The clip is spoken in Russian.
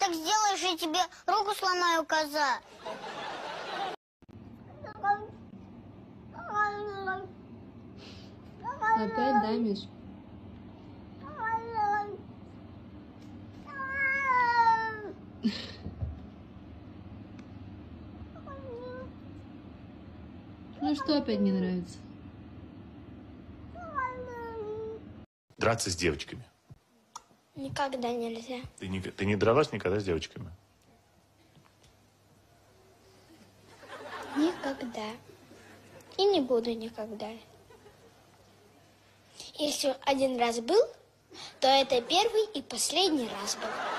так сделаешь, я тебе руку сломаю, коза. Опять, да, Миш? Ну что опять не нравится? Драться с девочками. Никогда нельзя. Ты не дралась никогда с девочками? Никогда. И не буду никогда. Если один раз был, то это первый и последний раз был.